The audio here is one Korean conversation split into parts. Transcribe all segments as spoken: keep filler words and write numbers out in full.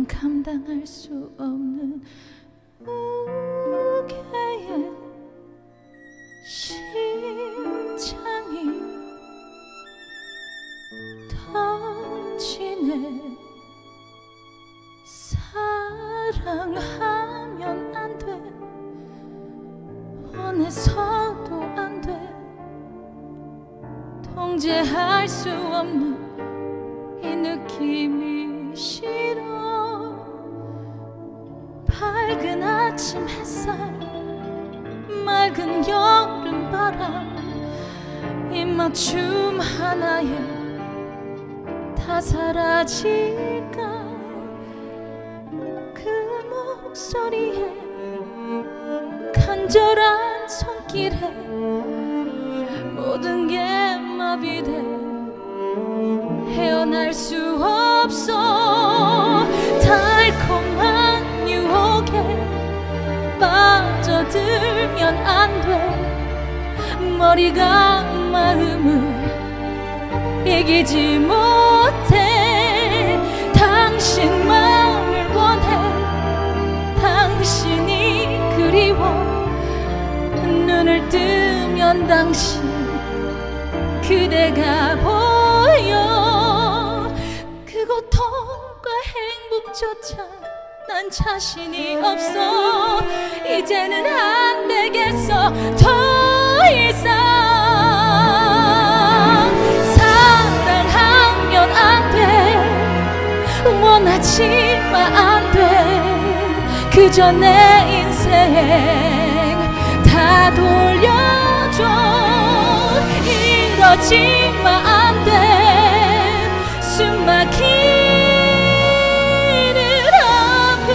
난 감당할 수 없는 무게의 심장이 터지네. 사랑하면 안 돼, 원해서도 안 돼, 통제할 수 없는 이 느낌이 싫어. 밝은 아침 햇살, 맑은 여름바람, 입맞춤 하나에 다 사라질까. 그 목소리에 간절한 손길에 모든 게 마비돼 헤어날 수 없어. 달콤한 유혹에 빠져들면 안 돼. 머리가 마음을 이기지 못해. 당신 마음을 원해, 당신이 그리워. 눈을 뜨면 당신 그대가 보여. 그 고통과 행복조차 난 자신이 없어. 이제는 안 되겠어 더 이상. 사랑하면 안 돼, 원하지만 안 돼. 그저 내 인생 다 돌려줘. 이러지만 안 돼. 숨막히는 아픔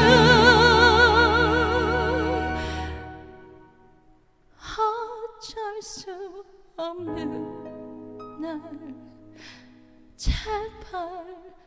어쩔 수 없는 날 제발